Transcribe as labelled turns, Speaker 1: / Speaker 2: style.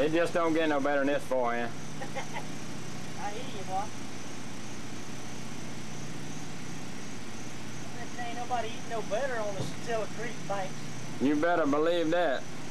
Speaker 1: It just don't get no better than this for you.
Speaker 2: I hear you, boy. Ain't nobody eating no better on the Satilla Creek banks.
Speaker 1: You better believe that.